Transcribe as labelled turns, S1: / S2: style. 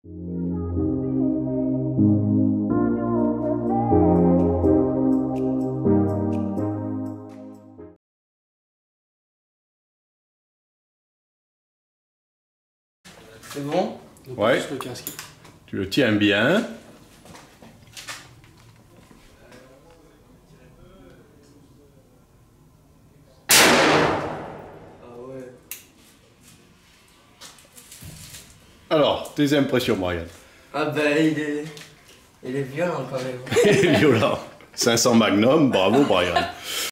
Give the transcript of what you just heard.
S1: C'est bon?
S2: Ouais.
S1: Le casque.
S2: Tu le tiens bien.
S1: Ah ouais.
S2: Alors, tes impressions, Brian?
S1: Ah ben il est violent quand même.
S2: Violent. 500 Magnum, bravo, Brian.